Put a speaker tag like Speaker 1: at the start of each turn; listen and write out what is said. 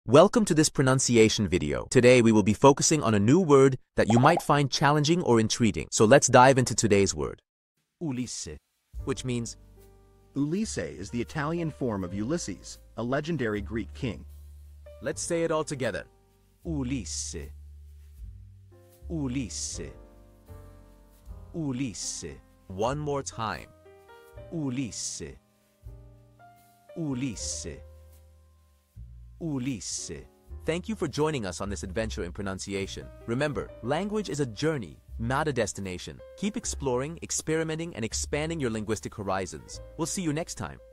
Speaker 1: Welcome to this pronunciation video. Today we will be focusing on a new word that you might find challenging or intriguing. So let's dive into today's word. Ulisse, which means
Speaker 2: Ulisse is the Italian form of Ulysses, a legendary Greek king.
Speaker 1: Let's say it all together. Ulisse. Ulisse. Ulisse. One more time. Ulisse. Ulisse. Ulisse. Thank you for joining us on this adventure in pronunciation. Remember, language is a journey, not a destination. Keep exploring, experimenting, and expanding your linguistic horizons. We'll see you next time.